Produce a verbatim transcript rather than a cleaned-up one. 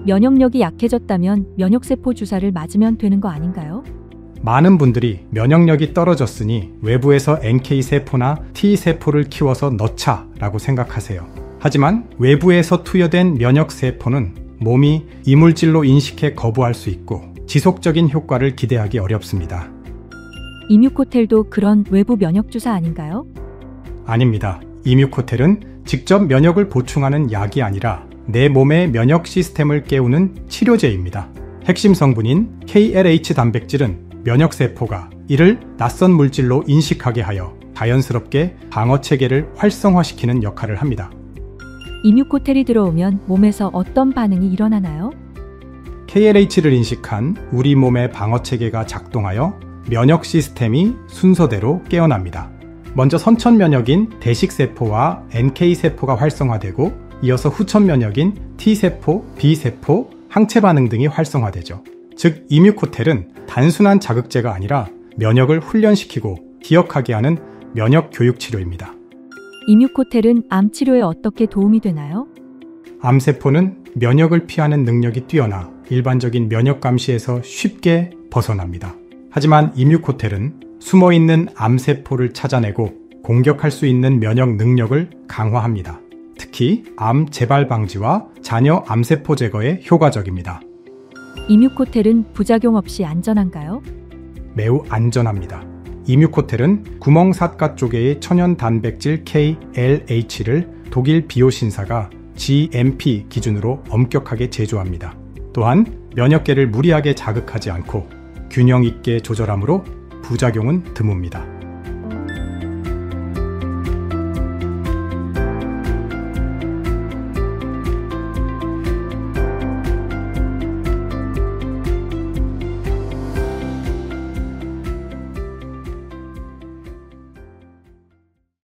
면역력이 약해졌다면 면역세포 주사를 맞으면 되는 거 아닌가요? 많은 분들이 면역력이 떨어졌으니 외부에서 엔케이 세포나 T세포를 키워서 넣자 라고 생각하세요. 하지만 외부에서 투여된 면역세포는 몸이 이물질로 인식해 거부할 수 있고 지속적인 효과를 기대하기 어렵습니다. 이뮤코텔도 그런 외부 면역주사 아닌가요? 아닙니다. 이뮤코텔은 직접 면역을 보충하는 약이 아니라 내 몸의 면역 시스템을 깨우는 치료제입니다. 핵심 성분인 케이엘에이치 단백질은 면역세포가 이를 낯선 물질로 인식하게 하여 자연스럽게 방어체계를 활성화시키는 역할을 합니다. 이뮤코텔이 들어오면 몸에서 어떤 반응이 일어나나요? 케이엘에이치를 인식한 우리 몸의 방어체계가 작동하여 면역 시스템이 순서대로 깨어납니다. 먼저 선천면역인 대식세포와 엔케이세포가 활성화되고 이어서 후천면역인 T세포, B세포, 항체반응 등이 활성화되죠. 즉 이뮤코텔은 단순한 자극제가 아니라 면역을 훈련시키고 기억하게 하는 면역 교육 치료입니다. 이뮤코텔은 암 치료에 어떻게 도움이 되나요? 암세포는 면역을 피하는 능력이 뛰어나 일반적인 면역 감시에서 쉽게 벗어납니다. 하지만 이뮤코텔은 숨어있는 암세포를 찾아내고 공격할 수 있는 면역 능력을 강화합니다. 특히 암 재발 방지와 자녀 암세포 제거에 효과적입니다. 이뮤코텔은 부작용 없이 안전한가요? 매우 안전합니다. 이뮤코텔은 구멍삿갓 조개의 천연 단백질 케이엘에이치를 독일 비오신사가 지엠피 기준으로 엄격하게 제조합니다. 또한 면역계를 무리하게 자극하지 않고 균형 있게 조절하므로 부작용은 드뭅니다.